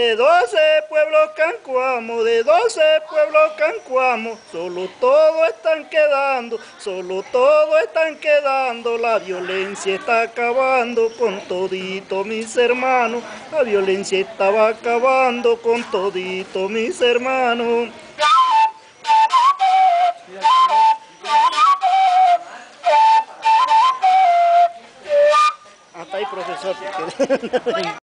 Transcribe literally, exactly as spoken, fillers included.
De doce pueblos cancuamos, de doce pueblos cancuamos, solo todos están quedando, solo todos están quedando, la violencia está acabando con todito mis hermanos, la violencia estaba acabando con todito mis hermanos. Hasta ahí, profesor.